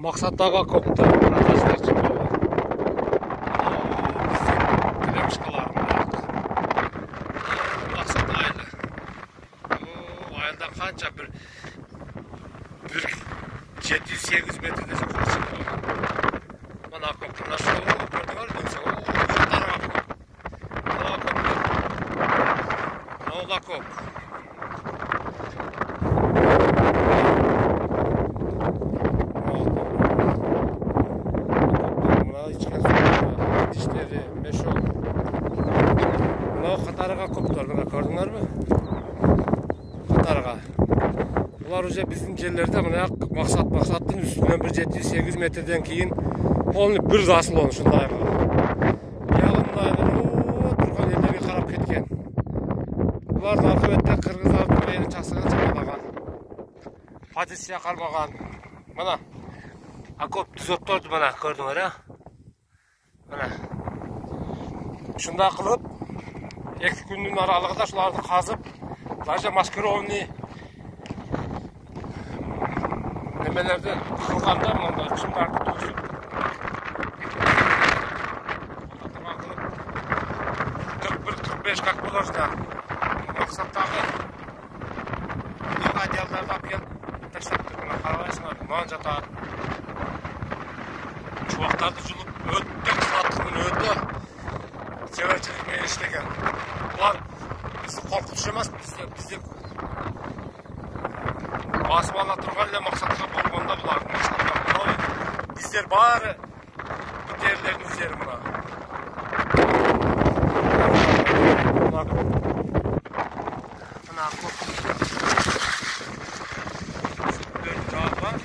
Мақсаттағы көптер протездар çıkıyor. Krem şkalarında. Maksat aylı. Ayıldan kanca bir 700-800 metrede çıkıyor. Bana köptürler şu gördün öyle dönse. Katarga köp. Nova köptür. Nova köp. Katarga koptular, bana gördüler mi? Katarga. Bunlar уже bizim yerlerde bana maksatın üstünden bir 700-800 metreden keyin onu bir asıl onu şunday. Yağınlaydı, turgan yerlerge qarap ketken. Bunlar akıbette Kırgızlardın beyni çasıga çakalagan. Patisiya qarmagan. Mana akop düzöttördü bana gördüler ha. Mana. Şunda kılıp 2 günün aralığında şulardı kazıp даже маскировный nemelerde kılganda bunlar çimlerdi tuzlup oturma kılıp 41-45 kak bulursa maksattағы adiyallarda apken taşlattır buna karavaysınlar man jatar çuvaktарды julup öttü kılattığının öttü severçilikmen işlеген бұлар бізді қорқытушы емес, бізде басып ала тұрған еле мақсатқа болғанда бұлардың мақсатқа біздер бары бітерлердің іздері мына. Мына көп сүттердің жағы бар.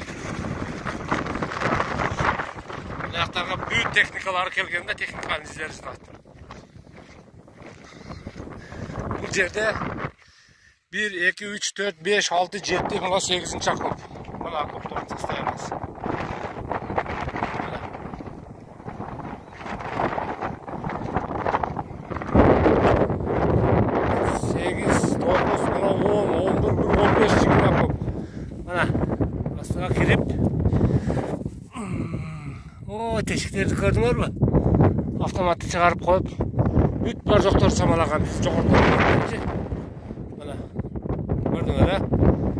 Мына жақтарға бүт техникалары келгенде техниканың іздері жинақтыр. Bu yerde 1, 2, 3, 4, 5, 6, 7, buna 8. akop. Buna akoptan seslayamaz. 8, 9, buna 10, 11, 15 çıkın akop. Buna aslına girip o teşikleri gördünüz mü? Avtomatı çıkarıp koyup büt bir doktor samalagan biz joğorttan gitmeyince. Mana gördüңөр ha?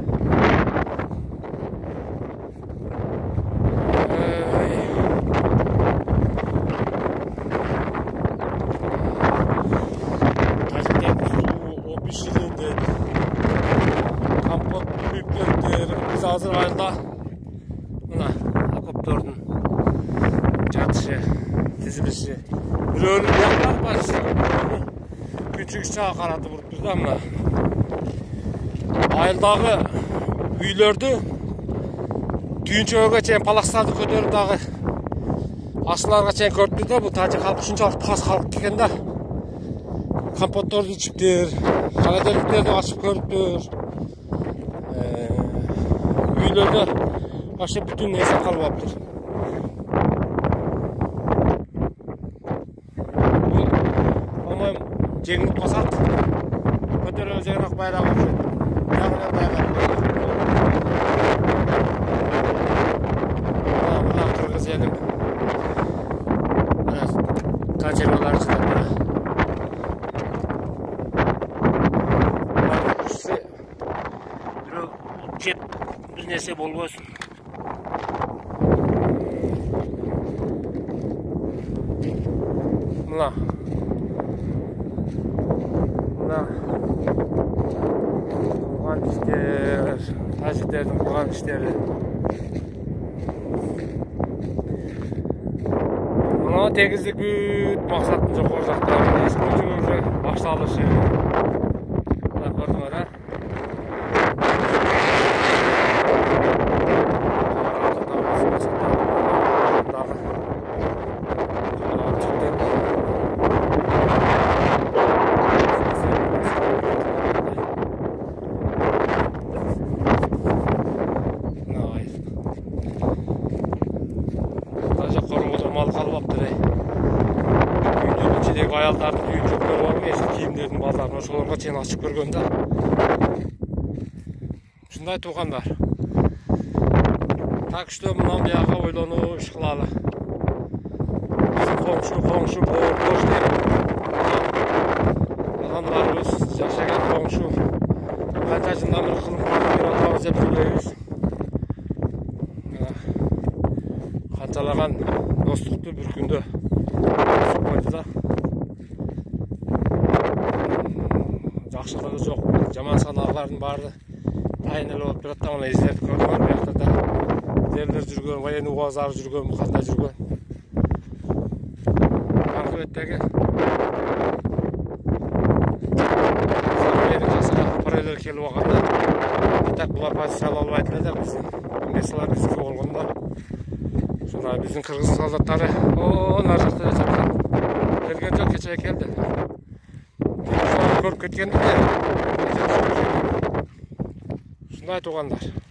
O pişirildi. Kampot büyüklerdir. Biz hazır ayında mana akoptordun çatışı, dizilişi. Bir ölüm yaklar var işte. Küçük sağa karadı vurup da mı? Ayıldağı üylördü. Tүйінчөге чейин паластарды көтөрүп дагы асыларга чейин көрүптүр да. Бул тажик халкы ушунчалык таз калып кеткен да. Компотторду ичиптир, холодильниктерди ачып көрүптүр. Üylөрдө вообще бүтүн нерсе калып аптыр. Жеңіліп қасат, көтері өзегін байрақ өпшет. Яғынан дайғар. Мұна Қырғыз елім. Консервалары шығады. Күшсе, біреу кет бір нәрсе болғасын. Мұна. Қылған іштер, тәжіктердің қылған іштері. Мұна тегіздік бүт мақсаттың жоқ оржақтары. Ескі жүзі башталышы. Мұна көрдіңер, ә? Ayaldардың түйіншектері бар ма, ескі киімдердің базарын ошолорго чейин ачып көргөн да. Ушундай туугандар. так что мынау бияга ойлонуу иш кылалы. Биздин коңшу бош дейт. Адамдарыбыз жашаган коңшу канча жылдан бери кылым берип атабыз деп сүйлөйбүз. Канчалаган достукту бир күндө бузуп койду да. Жакшылыгы жок, жаман санаалардын баары тайын болуп турат да, мына издерди көргөн биякта да. Дерлер жүргөн, военный убаздар жүргөн, кандай жүргөн. Акыбеттеги параллель келип алганда, так булар позиция ала албайт эле да, биздин инвесторлор биздики болгондо. Ушундай биздин кыргыз солдаттары нар жакта жаткан. Келген жок, кечээ келди. Көрүп кеткенди. Ушундай туугандар.